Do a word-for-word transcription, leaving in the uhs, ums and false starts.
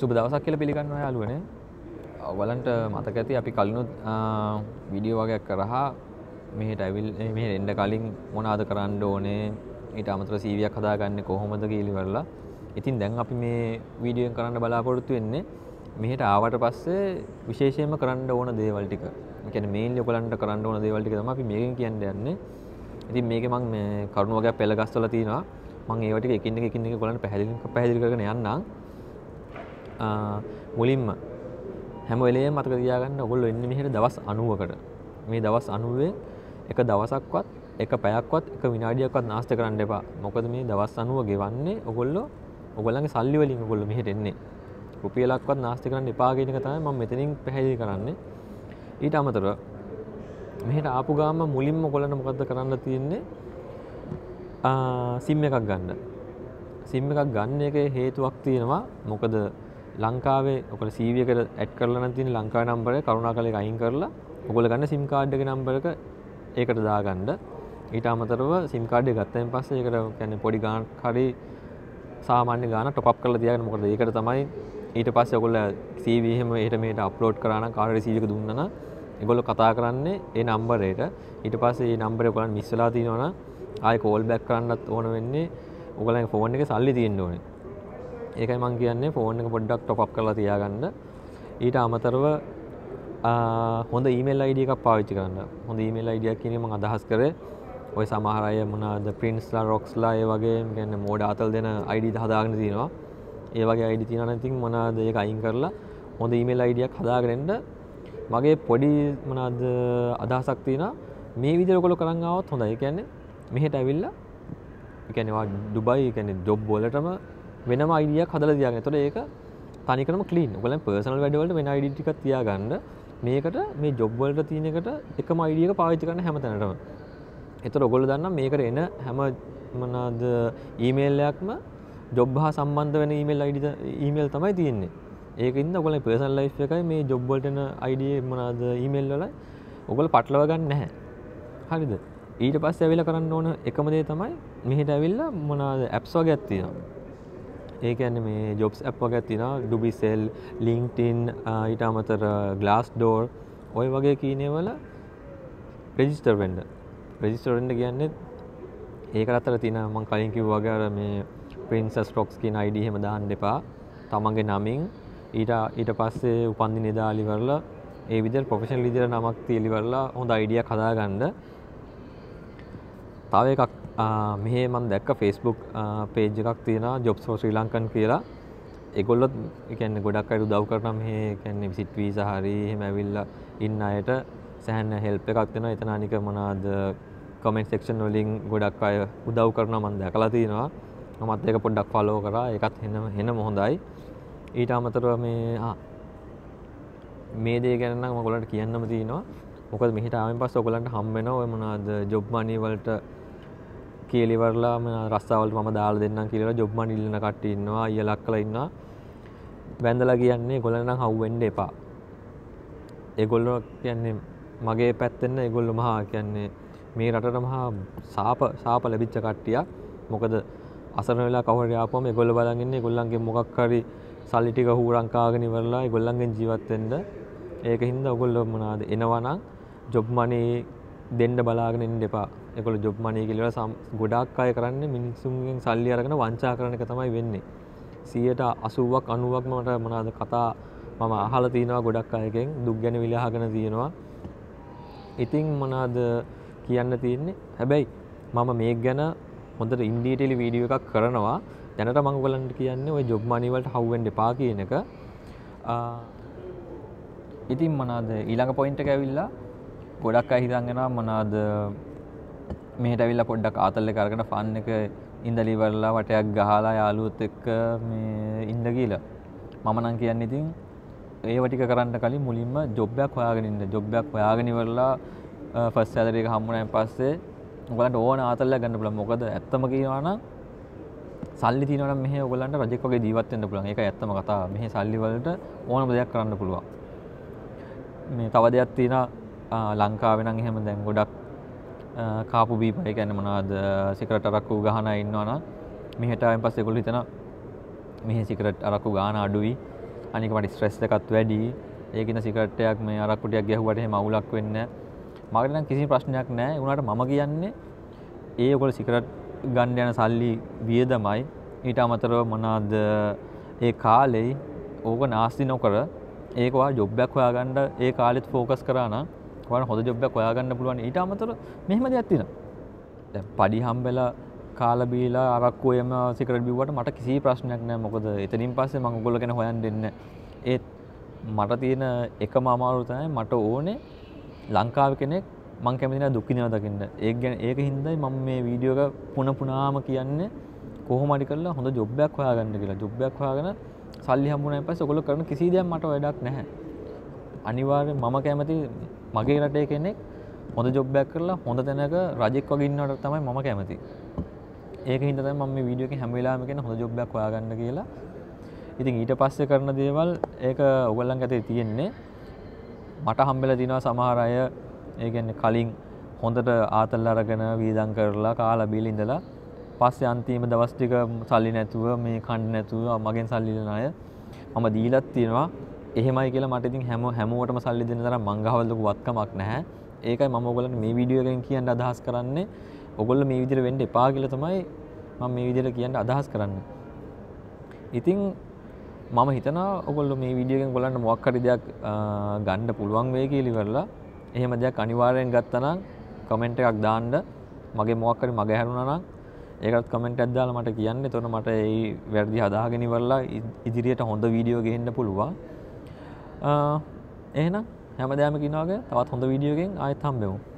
සුබ දවසක් කියලා පිළිගන්නවා යාළුවනේ. ඔයගලන්ට මතක ඇති අපි කලිනුත් වීඩියෝ වගේක් කරා මෙහෙට ඇවිල්ලා මෙහෙට එන්න කලින් මොනවද කරන්න ඕනේ ඊට අමතරව සී වී එකක් හදාගන්නේ කොහොමද කියලා ඉවරලා. ඉතින් දැන් අපි මේ වීඩියෝ එක කරන්න බලාපොරොත්තු වෙන්නේ මෙහෙට ආවට පස්සේ විශේෂයෙන්ම කරන්න ඕන දේවල් ටික. ඒ කියන්නේ මේන්ලි ඔයගලන්ට කරන්න ඕන දේවල් ටික තමයි අපි මේකෙන් කියන්න යන්නේ. ඉතින් මේකේ මම මේ කරුණු වගේක් පෙළ ගස්සලා තිනවා. මම ඒව ටික එකින් එක එකින් එක ඔයගලන්ට පැහැදිලි පැහැදිලි කරගෙන යන්නම්. මුලින්ම හැම වෙලේම මතක තියාගන්න ඔයගොල්ලෝ එන්නේ මෙහෙට දවස් අනූවකට. මේ දවස් අනූවෙන් එක දවසක්වත් එක පැයක්වත් එක විනාඩියක්වත් නාස්ති කරන්න එපා. මොකද මේ දවස් අනූව ගෙවන්නේ ඔයගොල්ලෝ ඔයගොල්ලන්ගේ සල්ලි වලින් ඔයගොල්ලෝ මෙහෙට එන්නේ. රුපියලක්වත් නාස්ති කරන්න එපා කියන එක තමයි මම මෙතනින් පැහැදිලි කරන්නේ. ඊට අමතරව මෙහෙට ආපු ගාම මුලින්ම ඔයගොල්ලන්ට මොකද්ද කරන්න තියෙන්නේ? සිම් එකක් ගන්න. සිම් එකක් ගන්න එකේ හේතුවක් තියෙනවා. මොකද ලංකාවේ ඔයගොල්ලෝ සී වී එකට ඇඩ් කරලා නම් තියෙන ලංකාවේ නම්බරය කරුණාකරලා ඒක අයින් කරලා ඔයගොල්ලෝ ගන්න සිම් කාඩ් එකේ නම්බර එක ඒකට දාගන්න. ඊට අමතරව සිම් කාඩ් එක ගත්තයින් පස්සේ ඒකට කියන්නේ පොඩි ගාණක් හරි සාමාන්‍ය ගාණ টොප් අප් කරලා තියාගන්න. මොකද ඒකට තමයි ඊට පස්සේ ඔයගොල්ලෝ සී වී එහෙම එහෙට මෙහෙට අප්ලෝඩ් කරා නම් කාර්ഡ് සී වී එක දුන්නා නම් ඒගොල්ලෝ කතා කරන්නේ ඒ නම්බරේට. ඊට පස්සේ මේ නම්බරේ ඔයගොල්ලන් මිස් වෙලා තියෙනවා නම් ආයෙ කෝල් බෑක් කරන්නත් ඕන වෙන්නේ ඔයගොල්ලන්ගේ ෆෝන් එකේ සල්ලි තියෙන්න ඕනේ. ඒකයි මම කියන්නේ ෆෝන් එක පොඩ්ඩක් টොප් අප් කරලා තියාගන්න. ඊට අමතරව හොඳ ඊමේල් අයිඩි එකක් පාවිච්චි කරන්න. හොඳ ඊමේල් අයිඩි එකක් කියන්නේ මම අදහස් කරේ ඔය සමහර අය මොනවාද ප්‍රින්ස්ලා රොක්ස්ලා ඒ වගේ කියන්නේ මෝඩ ආතල් දෙන අයිඩි හදාගෙන තිනවා. ඒ වගේ අයිඩි තියනවා නම් ඉතින් මොනවාද ඒක අයින් කරලා හොඳ ඊමේල් අයිඩි එකක් හදාගෙන එන්න. මගේ පොඩි මොනවාද අදහසක් තියෙනවා මේ විදිහට ඔයගොල්ලෝ කරන් ආවොත් හොඳයි. ඒ කියන්නේ මෙහෙට ඇවිල්ලා ඒ කියන්නේ වා ඩුබයි ඒ කියන්නේ ජොබ් වලටම වෙනම අයිඩි එකක් හදලා තියාගන්න. ඒතකොට ඒක තනිකරම ක්ලීන්. ඔයගොල්ලන් පර්සනල් වැඩ වලට වෙන අයිඩි ටිකක් තියාගන්න. මේකට මේ ජොබ් වලට තියෙන එකට එකම අයිඩි එක පාවිච්චි කරන්න හැමතැනටම. ඒතකොට ඔයගොල්ලෝ දන්නා මේකට එන හැම මොනවාද ඊමේල් එකක්ම ජොබ් හා සම්බන්ධ වෙන ඊමේල් අයිඩි ඊමේල් තමයි තියෙන්නේ. ඒකින්ද ඔයගොල්ලන්ගේ පර්සනල් ලයිෆ් එකයි මේ ජොබ් වලට එන අයිඩි මොනවාද ඊමේල් වල ඔයගොල්ලෝ පටලවා ගන්න නැහැ. හරිද? ඊට පස්සේ ඇවිල්ලා කරන්න ඕන එකම දේ තමයි මෙහෙට ඇවිල්ලා මොනවාද ඇප්ස් වගේක් තියෙනවා. ඒ කියන්නේ මේ ජොබ්ස් ඇප් වගේක් තියෙනවා. ඩුබිසෙල්, ලින්ක්ඩ්ඉන්, ඊට අමතර ග්ලාස්ඩෝර් ඔය වගේ කීනේ වල රෙජිස්ටර් වෙන්න. රෙජිස්ටර් වෙන්න කියන්නේ ඒකට අතර තියෙන මම කලින් කිව්වා වගේ අර මේ ප්‍රින්සස් රොක්ස් කියන අයිඩි එහෙම දාන්න එපා. තමන්ගේ නමින් ඊට ඊට පස්සේ උපන්දිනේ දාලා ඉවරලා ඒ විදිහට ප්‍රොෆෙෂනල් විදිහට නමක් තියලා ඉවරලා හොඳ අයිඩියක් හදාගන්න. තව එකක් මෙහෙ මම දැක්ක Facebook page එකක් තියෙනවා jobs for sri lankan කියලා. ඒගොල්ලොත් ඒ කියන්නේ ගොඩක් අය උදව් කරනවා මෙහෙ කියන්නේ visit visa හරි එහෙම ඇවිල්ලා ඉන්න අයට සෑහෙන help එකක් දෙනවා. එතන අනික මොනවාද comment section වලින් ගොඩක් අය උදව් කරනවා මම දැකලා තියෙනවා. මමත් ඒක පොඩ්ඩක් follow කරා. ඒකත් වෙනම වෙනම හොඳයි. ඊට අමතරව මේ ආ මේ දේ ගැන නම් ඔයගොල්ලන්ට කියන්නම තියෙනවා. මොකද මෙහෙට ආවෙන් පස්සේ ඔයගොල්ලන්ට හම් වෙනවා ඔය මොනවාද job money වලට කියලා ඉවරලා මම රස්සාවලට මම දාලා දෙන්නම් කියලා ජොබ් මනි ඉල්ලන කට්ටිය ඉන්නවා අයියලක්කලා ඉන්නවා. වැඳලා කියන්නේ ඒගොල්ලන් නම් හවු වෙන්න එපා. ඒගොල්ලෝ කියන්නේ මගේ පැත්තෙන් ඒගොල්ලෝ මහා කියන්නේ මේ රටට මහා සාප සාප ලැබිච්ච කට්ටියක්. මොකද අසරණ වෙලා කවුරු හරි ආපුවම ඒගොල්ලෝ බලන් ඉන්නේ ඒගොල්ලන්ගේ මොකක් හරි සල්ලි ටික හුරං කාගෙන ඉවරලා ඒගොල්ලන්ගෙන් ජීවත් වෙන්න. ඒකින්ද ඔයගොල්ලෝ මොනවාද එනවා නම් ජොබ් මනි දෙන්න බලාගෙන ඉන්න එපා. ඒගොල්ලෝ ජොබ් මනි කියලා ගොඩාක් අය කරන්නේ මිනිස්සුන්ගෙන් සල්ලි අරගෙන වංචා කරන එක තමයි වෙන්නේ. සියයට අසූවක් අනූවක් මට මොනවාද කතා මම අහලා තිනවා ගොඩක් අයගෙන් දුක් ගැන විලහගෙන තියෙනවා. ඉතින් මොනවාද කියන්න තියෙන්නේ. හැබැයි මම මේක ගැන හොඳට ඉන් ඩීටේල් වීඩියෝ එකක් කරනවා. දැනට මම ඔයගලන්ට කියන්නේ ওই ජොබ් මනි වලට හවු වෙන්න එපා කියන එක. ඉතින් මොනවාද ඊළඟ පොයින්ට් එක ඇවිල්ලා ගොඩක් අය හිතන් යනවා මොනවාද මෙහෙට ඇවිල්ලා පොඩ්ඩක් ආතල් එක අරගෙන ෆන් එක ඉඳලා ඉවරලා වටයක් ගහලා යාළුවොත් එක්ක මේ ඉන්න කියලා. මම නම් කියන්නේ ඉතින් ඒව ටික කරන්න කලින් මුලින්ම ජොබ් එකක් හොයාගෙන ඉන්න. ජොබ් එකක් හොයාගෙන ඉවරලා ෆස්ට් සැලරි එක හම්බුනාන් පස්සේ ඔයගලන්ට ඕන ආතල් එකක් ගන්න පුළුවන්. මොකද ඇත්තම කියනවා නම් සල්ලි තියෙනවා නම් මෙහෙ ඔයගලන්ට රජෙක් වගේ ජීවත් වෙන්න පුළුවන්. ඒකයි ඇත්තම කතාව. මෙහෙ සල්ලි වලට ඕනම දෙයක් කරන්න පුළුවන්. මේ තව දෙයක් තියෙනවා ලංකාවේ නම් එහෙම දැන් ගොඩක් කාපු බීප ඒ කියන්නේ මොනවද සිගරට් අරක්කු ගහන අය ඉන්නවනම් මෙහෙට ආවෙන් පස්සේ ඒගොල්ලෝ හිතනවා මෙහි සිගරට් අරක්කු ගාන අඩුයි අනික මට ස්ට්‍රෙස් එකත් වැඩි. ඒකින සිගරට් එකක් මේ අරක්කු ටිකක් ගැහුවට එහෙම අවුලක් වෙන්නේ නැහැ. මට නම් කිසි ප්‍රශ්නයක් නැහැ. ඒ උනාට මම කියන්නේ ඒ ඔයගොල්ලෝ සිගරට් ගන්න යන සල්ලි වියදමයි ඊට අමතරව මොනවාද ඒ කාලේ ඕක නාස්ති නොකර ඒක ඔයා ජොබ් එකක් හොයාගන්න ඒ කාලෙත් ફોකස් කරා නම් ඔයාලට හොඳ ජොබ් එකක් හොයාගන්න පුළුවන්. ඊට අමතරව මෙහෙම දෙයක් තියෙනවා. දැන් පඩි හම්බෙලා කාලා බීලා අරක්කු එම සිගරට් බිව්වට මට කිසි ප්‍රශ්නයක් නැහැ. මොකද එතනින් පස්සේ මම ඔයගොල්ලෝ ගැන හොයන්න දෙන්නේ නැහැ. ඒත් මට තියෙන එකම අමාරුව තමයි මට ඕනේ ලංකාවේ කෙනෙක් මං කැමති නැහැ දුක් විඳිනවා දකින්න. ඒක ගැන ඒක හින්දායි මම මේ වීඩියෝ එක පුන පුනාම කියන්නේ කොහොම හරි කරලා හොඳ ජොබ් එකක් හොයාගන්න කියලා. ජොබ් එකක් හොයාගෙන සල්ලි හම්බුනායින් පස්සේ ඔයගොල්ලෝ කරන කිසි දෙයක් මට වැඩක් නැහැ. අනිවාර්යෙන් මම කැමති මගේ රටේ කෙනෙක් හොඳ ජොබ් එකක් කරලා හොඳ තැනක රජෙක් වගේ ඉන්නවට තමයි මම කැමති. ඒක හින්දා තමයි මම මේ වීඩියෝ එකෙන් හැම වෙලාවෙම කියන්නේ හොඳ ජොබ් එකක් හොයාගන්න කියලා. ඉතින් ඊට පස්සේ කරන දේවල් ඒක ඔයගොල්ලන්ගේ අතේ තියෙන්නේ. මට හම්බෙලා තිනවා සමහර අය ඒ කියන්නේ කලින් හොඳට ආතල් අරගෙන වීදම් කරලා කාලා බීලා ඉඳලා පස්සේ අන්තිම දවස් ටික සල්ලි නැතුව මේ කන්න නැතුව මගෙන් සල්ලි දෙන අය මම දීලත් තියෙනවා. එහෙමයි කියලා මට ඉතින් හැම හැමෝටම සල්ලි දෙන්න තරම් මං ගහවල ලොකු වත්කමක් නැහැ. ඒකයි මම ඔයගොල්ලන්ට මේ වීඩියෝ එකෙන් කියන්න අදහස් කරන්නේ. ඔයගොල්ලෝ මේ විදිහට වෙන්න එපා කියලා තමයි මම මේ විදිහට කියන්න අදහස් කරන්නේ. ඉතින් මම හිතනවා ඔයගොල්ලෝ මේ වීඩියෝ එකෙන් ඔයගොල්ලන්ට මොකක් හරි දෙයක් ගන්න පුළුවන් වෙයි කියලා ඉවරලා එහෙම දෙයක් අනිවාර්යෙන් ගත්තා නම් කමෙන්ට් එකක් දාන්න. මගේ මොකක් හරි මග හැරුණා නම් ඒකත් කමෙන්ට් එකක් දාලා මට කියන්න. එතකොට මට ඒ වැරදි හදාගෙන ඉවරලා ඉදිරියට හොඳ වීඩියෝ ගේන්න පුළුවන්. අ එහෙනම් හැමදාම කියනවා වගේ තවත් හොඳ වීඩියෝ එකකින් ආයෙත් හම්බෙමු.